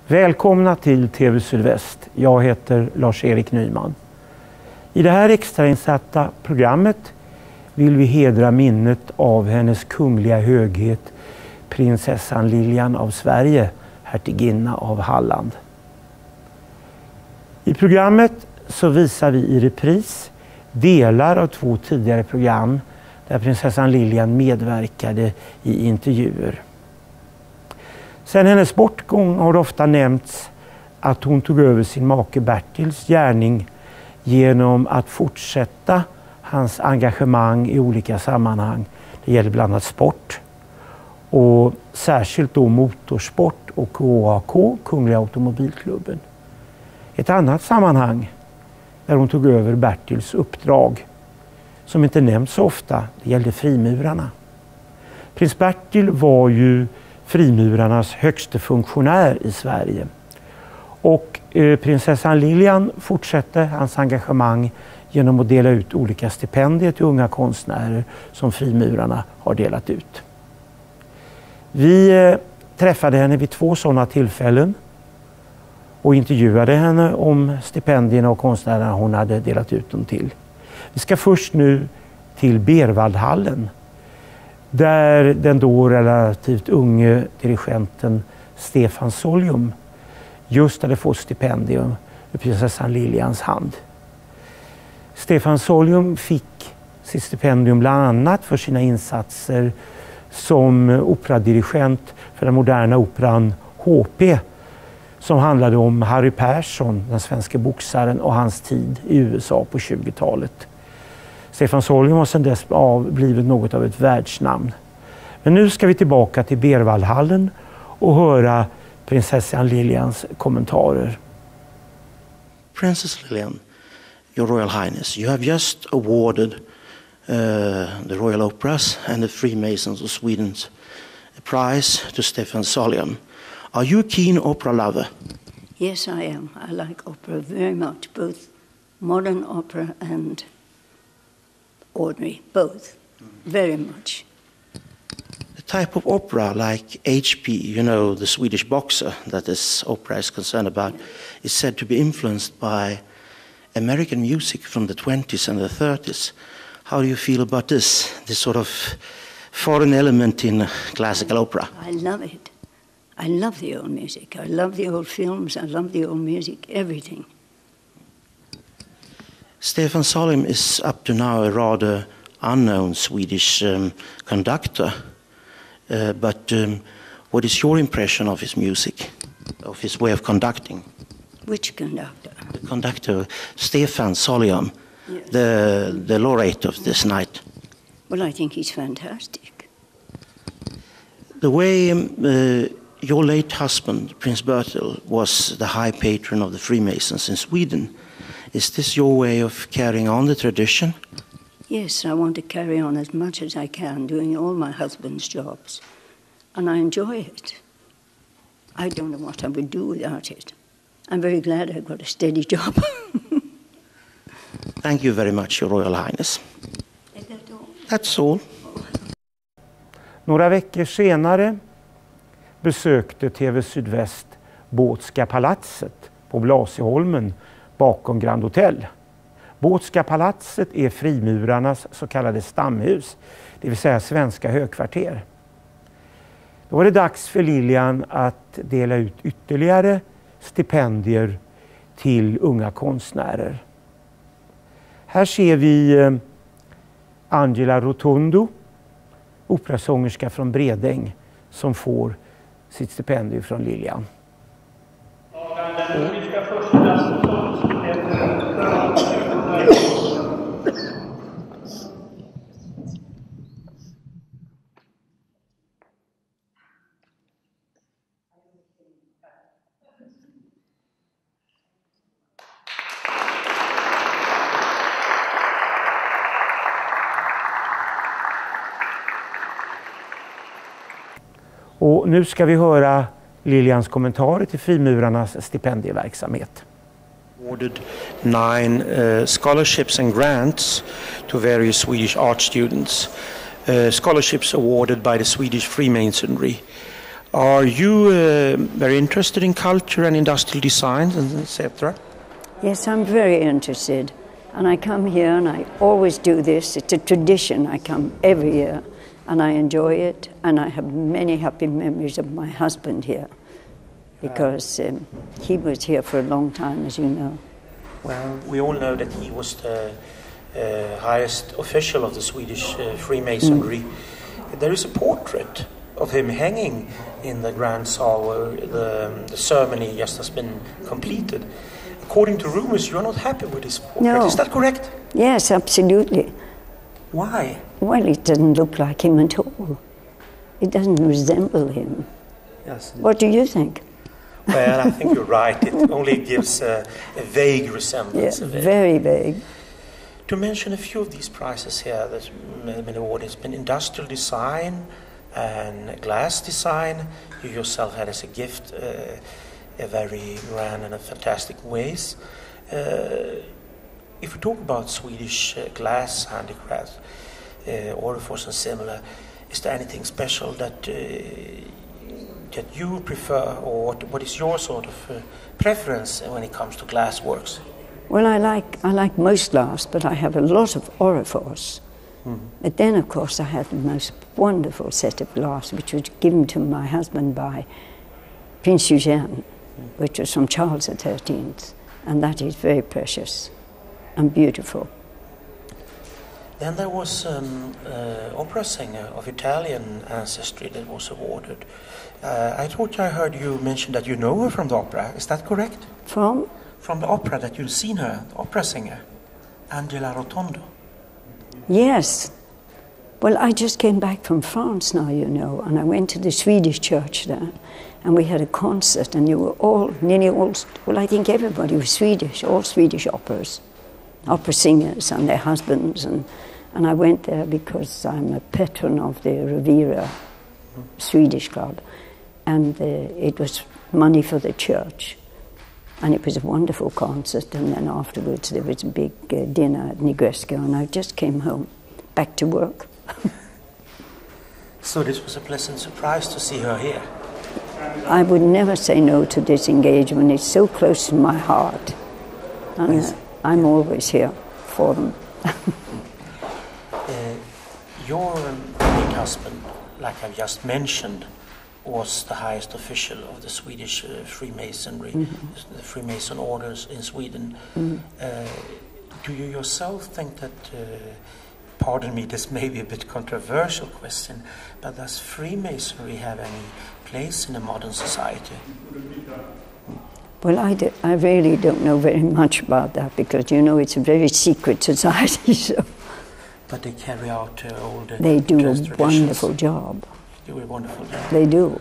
Välkomna till TV Sydväst. Jag heter Lars Erik Nyman. I det här extrainsatta programmet vill vi hedra minnet av hennes kungliga höghet Prinsessan Lilian av Sverige, hertiginna av Halland. I programmet så visar vi i repris delar av 2 tidigare program där prinsessan Lilian medverkade i intervjuer. Sen hennes bortgång har det ofta nämnts att hon tog över sin make Bertils gärning genom att fortsätta hans engagemang i olika sammanhang. Det gäller bland annat sport och särskilt då motorsport och KAK, Kungliga Automobilklubben. Ett annat sammanhang där hon tog över Bertils uppdrag som inte nämns så ofta, det gällde frimurarna. Prins Bertil var ju frimurarnas högste funktionär i Sverige. Och prinsessan Lilian fortsatte hans engagemang genom att dela ut olika stipendier till unga konstnärer som frimurarna har delat ut. Vi träffade henne vid 2 sådana tillfällen och intervjuade henne om stipendierna och konstnärerna hon hade delat ut dem till. Vi ska först nu till Berwaldhallen där den då relativt unge dirigenten Stefan Solium just hade fått stipendium ur prinsessan Lilians hand. Stefan Solium fick sitt stipendium bland annat för sina insatser som operadirigent för den moderna operan HP som handlade om Harry Persson, den svenska boxaren, och hans tid i USA på 20-talet. Stefan Solium har sedan dess blivit något av ett världsnamn. Men nu ska vi tillbaka till Berwaldhallen och höra prinsessan Lilians kommentarer. Princess Lilian, Your Royal Highness, you have just awarded the Royal Operas and the Freemasons of Sweden's prize to Stefan Solium. Are you a keen opera lover? Yes, I am. I like opera very much, both modern opera and ordinary, both, very much. The type of opera like HP, you know, the Swedish boxer that this opera is concerned about, is said to be influenced by American music from the 20s and the 30s. How do you feel about this sort of foreign element in classical opera? I love it. I love the old music. I love the old films. I love the old music, everything. Stefan Solium is up to now a rather unknown Swedish conductor. But what is your impression of his music, of his way of conducting? Which conductor? The conductor, Stefan Solium, Yes. the laureate of this night. Well, I think he's fantastic. The way your late husband, Prince Bertil, was the high patron of the Freemasons in Sweden, is this your way of carrying on the tradition? Yes, I want to carry on as much as I can, doing all my husband's jobs. And I enjoy it. I don't know what I would do without it. I'm very glad I got a steady job. Thank you very much, Your Royal Highness. Is that all? That's all. Några veckor senare besökte TV Sydväst Båtska palatset på Blasieholmen bakom Grand Hotel. Båtska palatset är frimurarnas så kallade stamhus, det vill säga svenska högkvarter. Då var det dags för Lilian att dela ut ytterligare stipendier till unga konstnärer. Här ser vi Angela Rotundo, operasångerska från Bredäng, som får sitt stipendium från Lilian. Och nu ska vi höra Lilians kommentarer till frimurarnas stipendieverksamhet. Awarded 9 scholarships and grants to various Swedish art students. Scholarships awarded by the Swedish Freemasonry Are you very interested in culture and industrial design, etc.? Yes, I'm very interested. And I come here and I always do this. It's a tradition. I come every year and I enjoy it. And I have many happy memories of my husband here because he was here for a long time, as you know. Well, we all know that he was the highest official of the Swedish Freemasonry. There is a portrait of him hanging in the Grand Saal where the ceremony just has been completed. According to rumors, you're not happy with his portrait. No. Is that correct? Yes, absolutely. Why? Well, it doesn't look like him at all. It doesn't resemble him. Yes. What do you think? Well, I think you're right. It only gives a vague resemblance. Yeah, very vague. To mention a few of these prizes here, there's many awards. It's been industrial design and glass design. You yourself had as a gift a very grand and a fantastic ways. If we talk about Swedish glass handicrafts, orifice and similar, is there anything special that you prefer, or what is your sort of preference when it comes to glass works? Well, I like most glass, but I have a lot of orifice. But then, of course, I had the most wonderful set of glass, which was given to my husband by Princess Lilian, which was from Charles XIII, and that is very precious and beautiful. Then there was an opera singer of Italian ancestry that was awarded. I thought I heard you mention that you know her from the opera. Is that correct? From? From the opera, that you've seen her, the opera singer, Angela Rotondo. Yes. Well, I just came back from France now, you know, and I went to the Swedish church there, and we had a concert, and you were all, nearly all, well, I think everybody was Swedish, all Swedish operas, opera singers and their husbands, and I went there because I'm a patron of the Rivera Swedish club, and it was money for the church. And it was a wonderful concert, and then afterwards there was a big dinner at Negresco, and I just came home, back to work. So this was a pleasant surprise to see her here. I would never say no to this engagement. It's so close to my heart, and I'm always here for them. Your late husband, like I've just mentioned, was the highest official of the Swedish Freemasonry, the Freemason orders in Sweden. Do you yourself think that, pardon me, this may be a bit controversial question, but does Freemasonry have any place in a modern society? Well, I really don't know very much about that because, you know, it's a very secret society. So. But they carry out all the They do a traditions. wonderful job. Do a wonderful job. They do.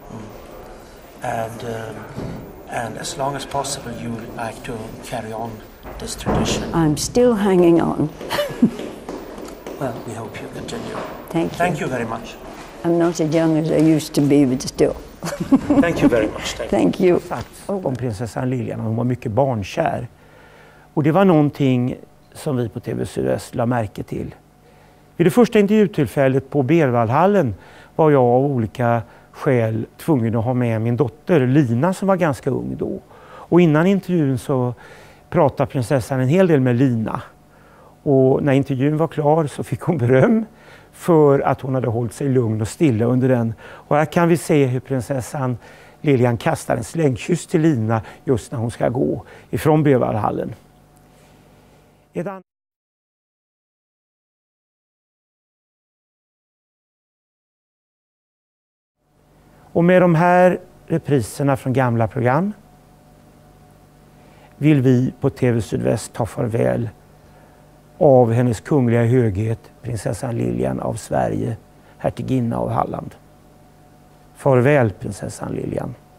And as long as possible, you like to carry on this tradition. I'm still hanging on. Well, we hope you continue. Thank you. Thank you very much. I'm not as young as I used to be, but still. Thank you very much. Thank you. Om prinsessan Lilian, hon var mycket barnkär. Och det var någonting som vi på TV Sydväst la märke till. Vid det första intervjutillfället på Berwaldhallen var jag av olika skäl tvungen att ha med min dotter Lina som var ganska ung då. Och innan intervjun så pratade prinsessan en hel del med Lina. Och när intervjun var klar så fick hon beröm för att hon hade hållit sig lugn och stilla under den. Och här kan vi se hur prinsessan Lilian kastar en slängkyss till Lina just när hon ska gå ifrån Berwaldhallen. Och med de här repriserna från gamla program vill vi på TV Sydväst ta farväl av hennes kungliga höghet, prinsessan Lilian av Sverige, hertiginna av Halland. Farväl, prinsessan Lilian.